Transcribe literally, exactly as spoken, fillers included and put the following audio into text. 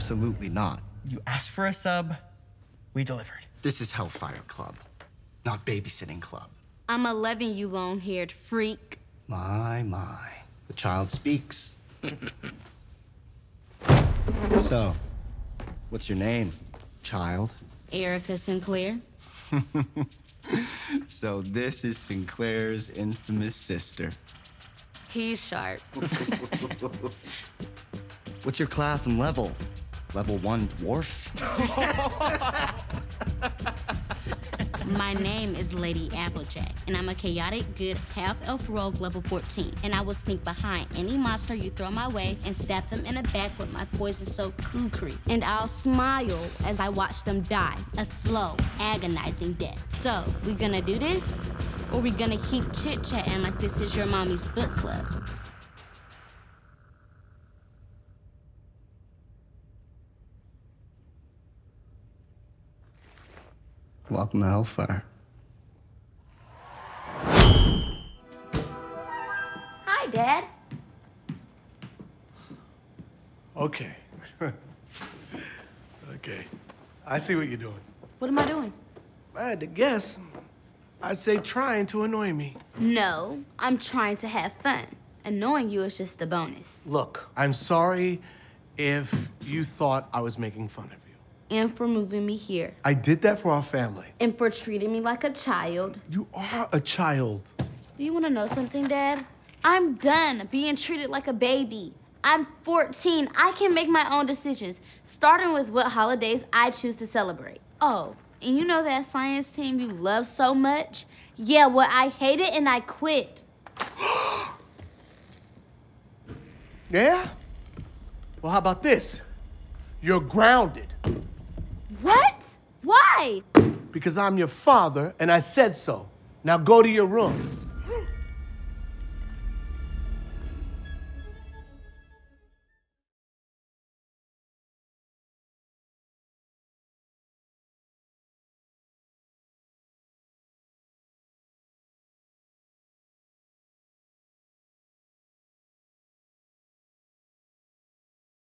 Absolutely not. You asked for a sub, we delivered. This is Hellfire Club, not Babysitting Club. I'm eleven, you long-haired freak. My, my. The child speaks. So, what's your name, child? Erica Sinclair. So this is Sinclair's infamous sister. He's sharp. What's your class and level? Level one dwarf? My name is Lady Applejack, and I'm a chaotic, good half-elf rogue level fourteen. And I will sneak behind any monster you throw my way and stab them in the back with my poison-soaked kukri. And I'll smile as I watch them die, a slow, agonizing death. So, we gonna do this? Or we gonna keep chit-chatting like this is your mommy's book club? Welcome to Hellfire. Hi, Dad. Okay. Okay. I see what you're doing. What am I doing? If I had to guess, I'd say trying to annoy me. No, I'm trying to have fun. Annoying you is just a bonus. Look, I'm sorry if you thought I was making fun of you. And for moving me here. I did that for our family. And for treating me like a child. You are a child. Do you want to know something, Dad? I'm done being treated like a baby. I'm fourteen. I can make my own decisions, starting with what holidays I choose to celebrate. Oh, and you know that science team you love so much? Yeah, well, I hate it and I quit. Yeah? Well, how about this? You're grounded. What? Why? Because I'm your father and I said so. Now go to your room.